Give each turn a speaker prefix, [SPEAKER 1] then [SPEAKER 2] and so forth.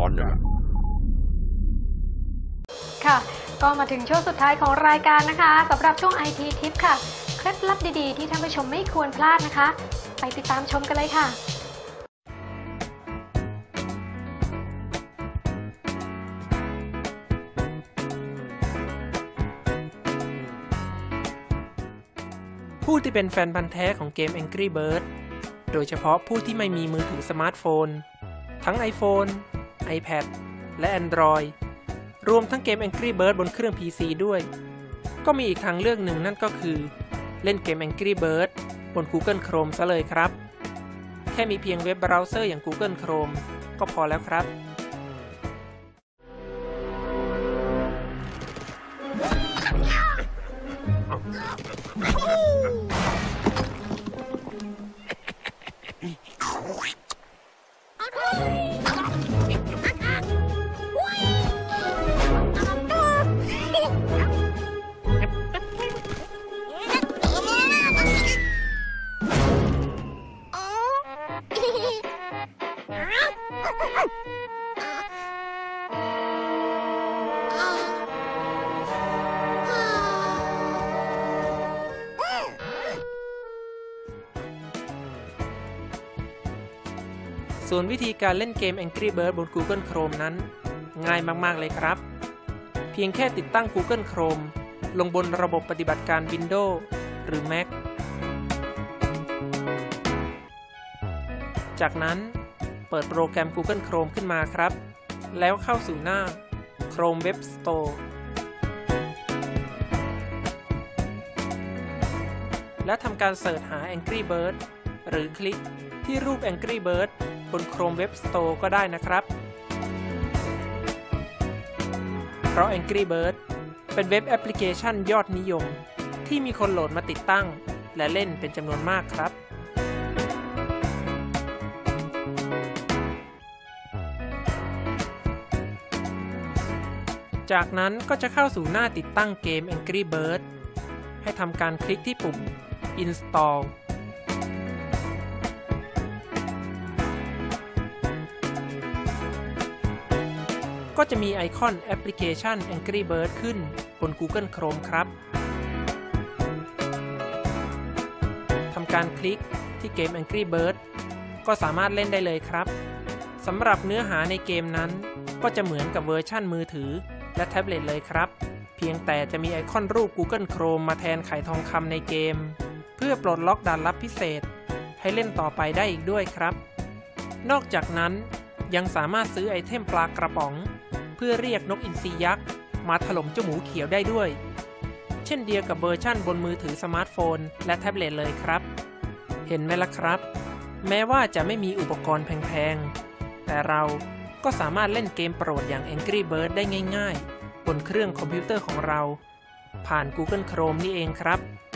[SPEAKER 1] อนนี่แหละ
[SPEAKER 2] ค่ะก็มาถึงช่วงสุดท้ายของรายการนะคะสำหรับช่วง IT Tip ค่ะเคล็ดลับดีๆที่ท่านผู้ชมไม่ควรพลาดนะคะไปติดตามชมกันเลยค่ะ
[SPEAKER 3] ผู้ที่เป็นแฟนพันธุ์แท้ของเกม Angry Birds โดยเฉพาะผู้ที่ไม่มีมือถือสมาร์ทโฟนทั้ง iPhone, iPad และ Android รวมทั้งเกม Angry Birds บนเครื่อง PC ด้วยก็มีอีกทางเลือกหนึ่งนั่นก็คือเล่นเกม Angry Birds บน Google Chrome ซะเลยครับแค่มีเพียงเว็บเบราว์เซอร์อย่าง Google Chrome ก็พอแล้วครับส่วนวิธีการเล่นเกม Angry Birds บน Google Chrome นั้นง่ายมากๆเลยครับเพียงแค่ติดตั้ง Google Chrome ลงบนระบบปฏิบัติการ Windows หรือ Mac จากนั้นเปิดโปรแกรม Google Chrome ขึ้นมาครับแล้วเข้าสู่หน้า Chrome Web Store และทำการเสิร์ชหา Angry Birds หรือคลิกที่รูป Angry Birds บน Chrome Web Store ก็ได้นะครับเพราะ Angry Birds เป็นเว็บแอปพลิเคชันยอดนิยมที่มีคนโหลดมาติดตั้งและเล่นเป็นจำนวนมากครับจากนั้นก็จะเข้าสู่หน้าติดตั้งเกม Angry Birds ให้ทำการคลิกที่ปุ่ม Installก็จะมีไอคอนแอปพลิเคชัน Angry Birds ขึ้นบน Google Chrome ครับทำการคลิกที่เกม Angry Birds ก็สามารถเล่นได้เลยครับสำหรับเนื้อหาในเกมนั้นก็จะเหมือนกับเวอร์ชั่นมือถือและแท็บเล็ตเลยครับเพียงแต่จะมีไอคอนรูป Google Chrome มาแทนไขทองคำในเกมเพื่อปลดล็อกด่านลับพิเศษให้เล่นต่อไปได้อีกด้วยครับนอกจากนั้นยังสามารถซื้อไอเทมปลากระป๋องเพื่อเรียกนกอินทรียักษ์มาถล่มเจ้าหมูเขียวได้ด้วยเช่นเดียวกับเวอร์ชั่นบนมือถือสมาร์ทโฟนและแท็บเล็ตเลยครับเห็นไหมล่ะครับแม้ว่าจะไม่มีอุปกรณ์แพงๆแต่เราก็สามารถเล่นเกมโปรดอย่าง Angry Birds ได้ง่ายๆบนเครื่องคอมพิวเตอร์ของเราผ่าน Google Chrome นี่เองครับ